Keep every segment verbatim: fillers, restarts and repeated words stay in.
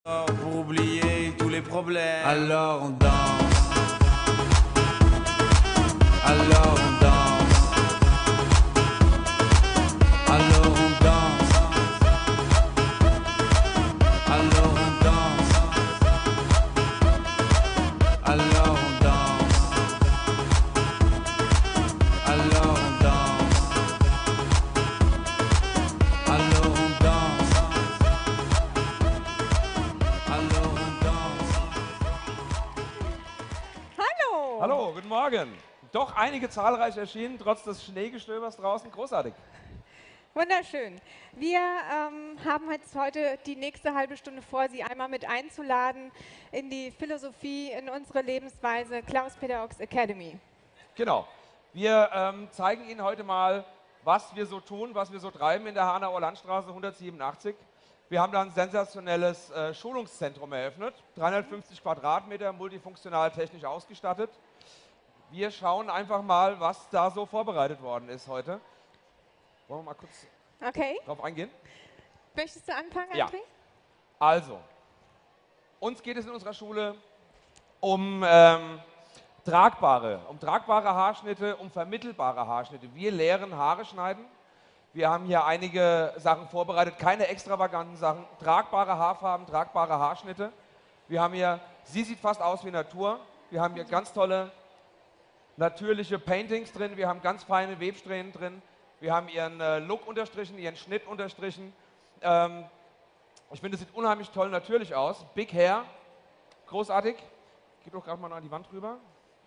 Pour oublier tous les problèmes. Alors on danse. Alors on danse. Alors on danse. Alors on danse. Alors on danse. Alors on danse. Alors on danse. Alors on danse. Hallo! Hallo, guten Morgen. Doch einige zahlreich erschienen, trotz des Schneegestöbers draußen. Großartig. Wunderschön. Wir ähm, haben jetzt heute die nächste halbe Stunde vor, Sie einmal mit einzuladen in die Philosophie, in unsere Lebensweise Klaus-Peter Ochs Academy. Genau. Wir ähm, zeigen Ihnen heute mal, was wir so tun, was wir so treiben in der Hanauer Landstraße hundertsiebenundachtzig. Wir haben da ein sensationelles äh, Schulungszentrum eröffnet, dreihundertfünfzig Quadratmeter, multifunktional technisch ausgestattet. Wir schauen einfach mal, was da so vorbereitet worden ist heute. Wollen wir mal kurz Okay. drauf eingehen? Möchtest du anfangen, Ja. André? Also, uns geht es in unserer Schule um ähm, tragbare, um tragbare Haarschnitte, um vermittelbare Haarschnitte. Wir lehren Haare schneiden. Wir haben hier einige Sachen vorbereitet, keine extravaganten Sachen, tragbare Haarfarben, tragbare Haarschnitte. Wir haben hier, sie sieht fast aus wie Natur. Wir haben hier ganz tolle natürliche Paintings drin, wir haben ganz feine Websträhnen drin. Wir haben ihren äh, Look unterstrichen, ihren Schnitt unterstrichen. Ähm, ich finde, es sieht unheimlich toll natürlich aus. Big Hair, großartig. Gib doch gerade mal noch an die Wand rüber.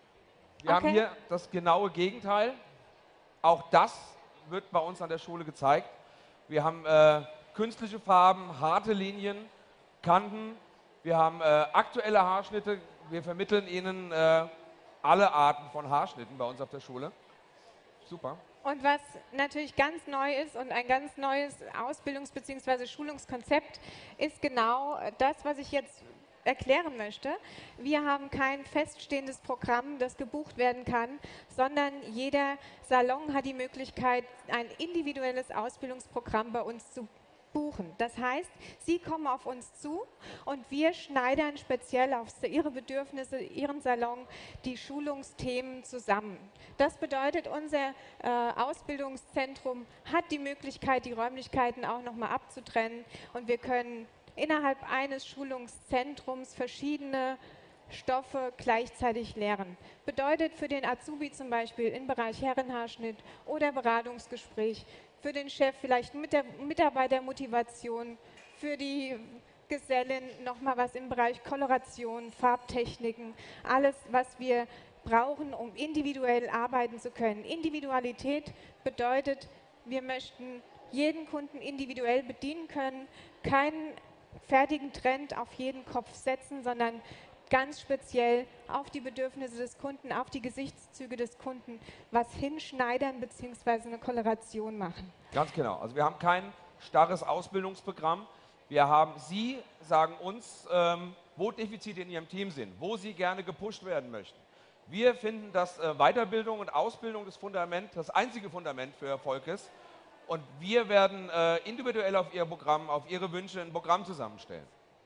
Wir Okay. haben hier das genaue Gegenteil. Auch das wird bei uns an der Schule gezeigt. Wir haben äh, künstliche Farben, harte Linien, Kanten. Wir haben äh, aktuelle Haarschnitte. Wir vermitteln Ihnen äh, alle Arten von Haarschnitten bei uns auf der Schule. Super. Und was natürlich ganz neu ist und ein ganz neues Ausbildungs- bzw. Schulungskonzept ist genau das, was ich jetzt erklären möchte. Wir haben kein feststehendes Programm, das gebucht werden kann, sondern jeder Salon hat die Möglichkeit, ein individuelles Ausbildungsprogramm bei uns zu buchen. Das heißt, Sie kommen auf uns zu und wir schneidern speziell auf Ihre Bedürfnisse, Ihren Salon, die Schulungsthemen zusammen. Das bedeutet, unser äh, Ausbildungszentrum hat die Möglichkeit, die Räumlichkeiten auch nochmal abzutrennen und wir können innerhalb eines Schulungszentrums verschiedene Stoffe gleichzeitig lehren. Bedeutet für den Azubi zum Beispiel im Bereich Herrenhaarschnitt oder Beratungsgespräch, für den Chef vielleicht mit der Mitarbeitermotivation, für die Gesellin nochmal was im Bereich Koloration, Farbtechniken, alles, was wir brauchen, um individuell arbeiten zu können. Individualität bedeutet, wir möchten jeden Kunden individuell bedienen können, keinen fertigen Trend auf jeden Kopf setzen, sondern ganz speziell auf die Bedürfnisse des Kunden, auf die Gesichtszüge des Kunden was hinschneidern bzw. eine Koloration machen. Ganz genau. Also wir haben kein starres Ausbildungsprogramm. Wir haben, Sie sagen uns, ähm, wo Defizite in Ihrem Team sind, wo Sie gerne gepusht werden möchten. Wir finden, dass äh, Weiterbildung und Ausbildung das Fundament, das einzige Fundament für Erfolg ist. Und wir werden äh, individuell auf Ihr Programm, auf Ihre Wünsche ein Programm zusammenstellen.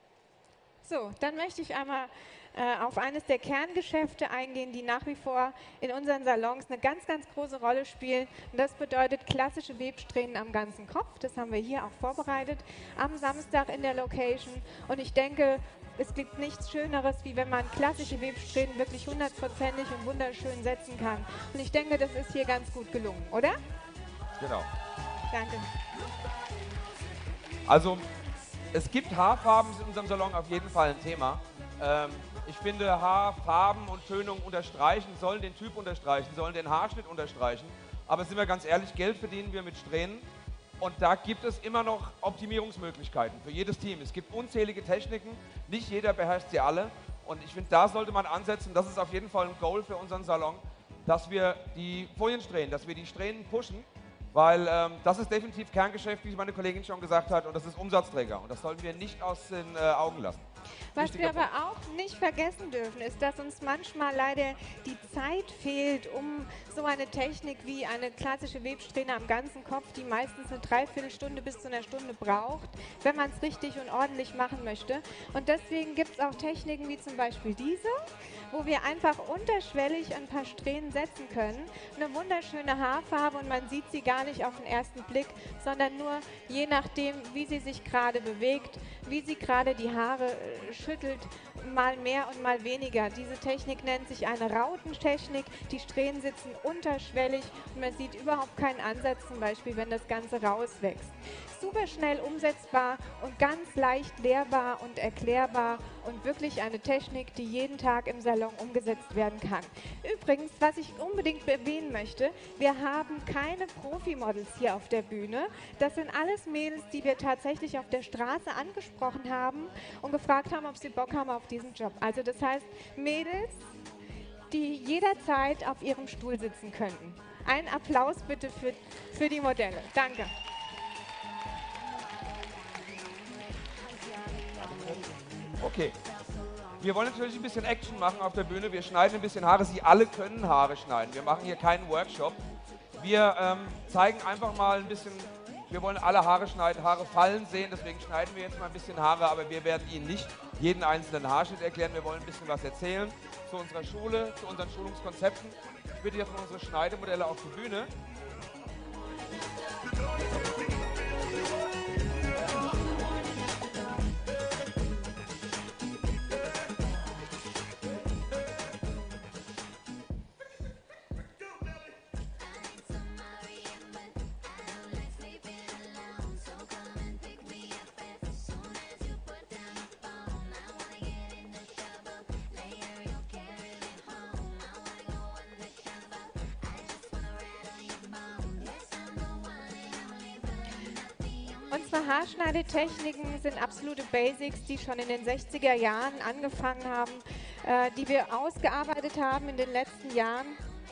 So, dann möchte ich einmal äh, auf eines der Kerngeschäfte eingehen, die nach wie vor in unseren Salons eine ganz, ganz große Rolle spielen. Und das bedeutet klassische Websträhnen am ganzen Kopf. Das haben wir hier auch vorbereitet am Samstag in der Location. Und ich denke, es gibt nichts Schöneres, wie wenn man klassische Websträhnen wirklich hundertprozentig und wunderschön setzen kann. Und ich denke, das ist hier ganz gut gelungen, oder? Genau. Danke. Also, es gibt Haarfarben in unserem Salon auf jeden Fall ein Thema. Ähm, ich finde, Haarfarben und Tönung unterstreichen, sollen den Typ unterstreichen, sollen den Haarschnitt unterstreichen. Aber sind wir ganz ehrlich, Geld verdienen wir mit Strähnen. Und da gibt es immer noch Optimierungsmöglichkeiten für jedes Team. Es gibt unzählige Techniken, nicht jeder beherrscht sie alle. Und ich finde, da sollte man ansetzen, das ist auf jeden Fall ein Goal für unseren Salon, dass wir die Foliensträhnen, dass wir die Strähnen pushen, weil ähm, das ist definitiv Kerngeschäft, wie meine Kollegin schon gesagt hat, und das ist Umsatzträger und das sollten wir nicht aus den äh, Augen lassen. Was Wichtiger wir aber auch nicht vergessen dürfen, ist, dass uns manchmal leider die Zeit fehlt, um so eine Technik wie eine klassische Websträhne am ganzen Kopf, die meistens eine Dreiviertelstunde bis zu einer Stunde braucht, wenn man es richtig und ordentlich machen möchte. Und deswegen gibt es auch Techniken wie zum Beispiel diese, wo wir einfach unterschwellig ein paar Strähnen setzen können. Eine wunderschöne Haarfarbe und man sieht sie gar nicht auf den ersten Blick, sondern nur je nachdem, wie sie sich gerade bewegt, wie sie gerade die Haare äh, schüttelt, mal mehr und mal weniger. Diese Technik nennt sich eine Rautentechnik. Die Strähnen sitzen unterschwellig und man sieht überhaupt keinen Ansatz, zum Beispiel, wenn das Ganze rauswächst. Super schnell umsetzbar und ganz leicht lehrbar und erklärbar und wirklich eine Technik, die jeden Tag im Salon umgesetzt werden kann. Übrigens, was ich unbedingt erwähnen möchte, wir haben keine Profi-Models hier auf der Bühne. Das sind alles Mädels, die wir tatsächlich auf der Straße angesprochen haben und gefragt haben, ob sie Bock haben auf diesen Job. Also das heißt, Mädels, die jederzeit auf ihrem Stuhl sitzen könnten. Ein Applaus bitte für, für die Modelle. Danke. Okay. Wir wollen natürlich ein bisschen Action machen auf der Bühne. Wir schneiden ein bisschen Haare. Sie alle können Haare schneiden. Wir machen hier keinen Workshop. Wir ähm, zeigen einfach mal ein bisschen, wir wollen alle Haare schneiden, Haare fallen sehen. Deswegen schneiden wir jetzt mal ein bisschen Haare, aber wir werden Ihnen nicht jeden einzelnen Haarschnitt erklären. Wir wollen ein bisschen was erzählen zu unserer Schule, zu unseren Schulungskonzepten. Ich bitte jetzt mal unsere Schneidemodelle auf die Bühne. Unsere Haarschneidetechniken sind absolute Basics, die schon in den sechziger Jahren angefangen haben, äh, die wir ausgearbeitet haben in den letzten Jahren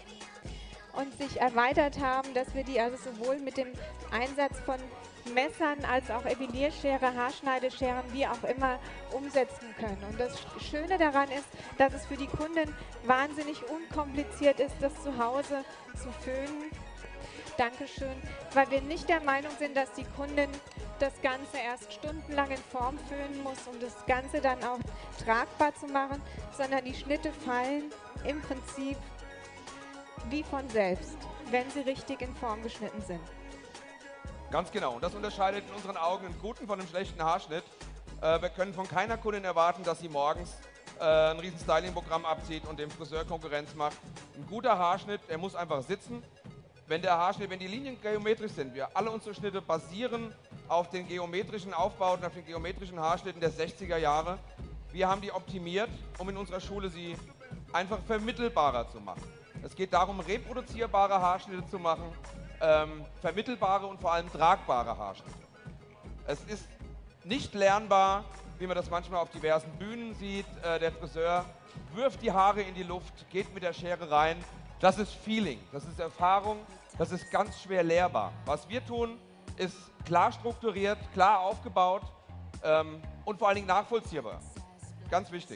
und sich erweitert haben, dass wir die also sowohl mit dem Einsatz von Messern als auch Epilierschere, Haarschneidescheren, wie auch immer umsetzen können. Und das Schöne daran ist, dass es für die Kunden wahnsinnig unkompliziert ist, das zu Hause zu föhnen. Dankeschön, weil wir nicht der Meinung sind, dass die Kundin das Ganze erst stundenlang in Form föhnen muss, um das Ganze dann auch tragbar zu machen, sondern die Schnitte fallen im Prinzip wie von selbst, wenn sie richtig in Form geschnitten sind. Ganz genau. Und das unterscheidet in unseren Augen einen guten von einem schlechten Haarschnitt. Äh, wir können von keiner Kundin erwarten, dass sie morgens äh, ein riesen Styling-Programm abzieht und dem Friseur Konkurrenz macht. Ein guter Haarschnitt, der muss einfach sitzen. Wenn der Haarschnitt, wenn die Linien geometrisch sind, wir alle unsere Schnitte basieren auf den geometrischen Aufbauten, auf den geometrischen Haarschnitten der sechziger Jahre. Wir haben die optimiert, um in unserer Schule sie einfach vermittelbarer zu machen. Es geht darum, reproduzierbare Haarschnitte zu machen, ähm, vermittelbare und vor allem tragbare Haarschnitte. Es ist nicht lernbar, wie man das manchmal auf diversen Bühnen sieht. Äh, der Friseur wirft die Haare in die Luft, geht mit der Schere rein. Das ist Feeling, das ist Erfahrung, das ist ganz schwer lehrbar. Was wir tun, ist klar strukturiert, klar aufgebaut ähm, und vor allen Dingen nachvollziehbar. Ganz wichtig.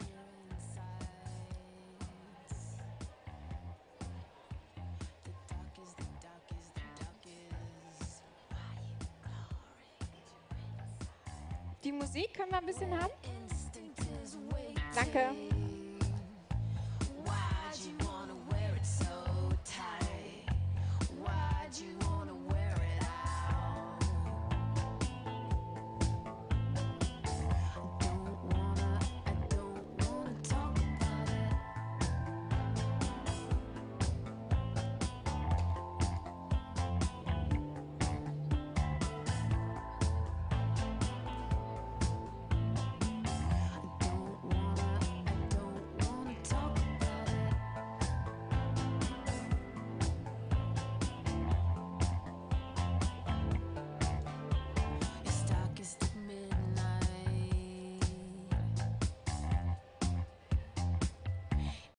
Die Musik können wir ein bisschen haben? Danke.